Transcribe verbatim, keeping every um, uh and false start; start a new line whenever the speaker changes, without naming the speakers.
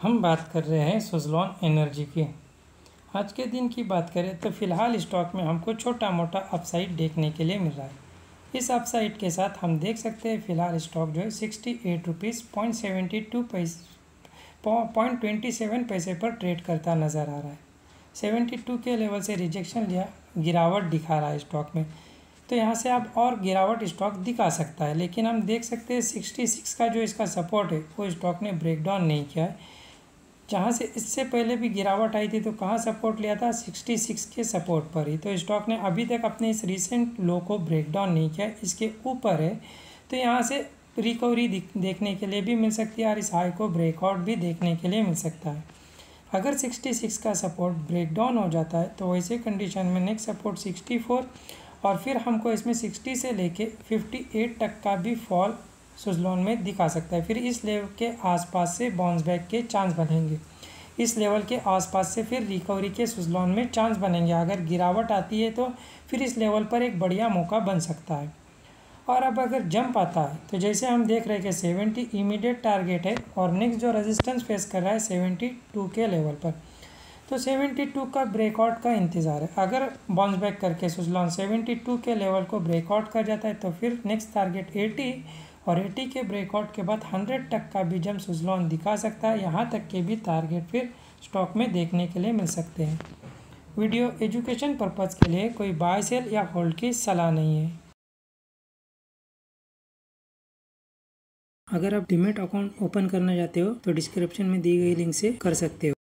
हम बात कर रहे हैं सुज़लोन एनर्जी की। आज के दिन की बात करें तो फ़िलहाल स्टॉक में हमको छोटा मोटा अपसाइड देखने के लिए मिल रहा है। इस अपसाइड के साथ हम देख सकते हैं फ़िलहाल स्टॉक जो है sixty eight rupees point seventy two पैसे पॉइंट ट्वेंटी सेवन पैसे पर ट्रेड करता नज़र आ रहा है। सेवेंटी टू के लेवल से रिजेक्शन लिया, गिरावट दिखा रहा है स्टॉक में, तो यहाँ से आप और गिरावट स्टॉक दिखा सकता है। लेकिन हम देख सकते हैं सिक्सटी सिक्स का जो इसका सपोर्ट है वो स्टॉक ने ब्रेक डाउन नहीं किया है। जहाँ से इससे पहले भी गिरावट आई थी तो कहाँ सपोर्ट लिया था, सिक्सटी सिक्स के सपोर्ट पर ही। तो स्टॉक ने अभी तक अपने इस रीसेंट लो को ब्रेक डाउन नहीं किया, इसके ऊपर है, तो यहाँ से रिकवरी देखने के लिए भी मिल सकती है और इस हाई को ब्रेकआउट भी देखने के लिए मिल सकता है। अगर सिक्सटी सिक्स का सपोर्ट ब्रेक डाउन हो जाता है तो वैसे कंडीशन में नेक्स्ट सपोर्ट सिक्सटी फोर और फिर हमको इसमें सिक्सटी से लेके फिफ्टी एट तक का भी फॉल सुज़लोन में दिखा सकता है। फिर इस लेवल के आसपास से बाउंस बैक के चांस बनेंगे, इस लेवल के आसपास से फिर रिकवरी के सुज़लोन में चांस बनेंगे। अगर गिरावट आती है तो फिर इस लेवल पर एक बढ़िया मौका बन सकता है। और अब अगर जंप आता है तो जैसे हम देख रहे हैं कि सेवेंटी इमीडिएट टारगेट है और नेक्स्ट जो रेजिस्टेंस फेस कर रहा है सेवेंटी टू के लेवल पर, तो सेवेंटी टू का ब्रेकआउट का इंतज़ार है। अगर बाउंस बैक करके सुज़लोन सेवेंटी टू के लेवल को ब्रेकआउट कर जाता है तो फिर नेक्स्ट टारगेट एटी और एटी के ब्रेकआउट के बाद हंड्रेड तक का भी जंप सुज़लोन दिखा सकता है। यहाँ तक के भी टारगेट फिर स्टॉक में देखने के लिए मिल सकते हैं। वीडियो एजुकेशन पर्पज़ के लिए कोई बाय सेल या होल्ड की सलाह नहीं है। अगर आप डीमैट अकाउंट ओपन करना चाहते हो तो डिस्क्रिप्शन में दी गई लिंक से कर सकते हो।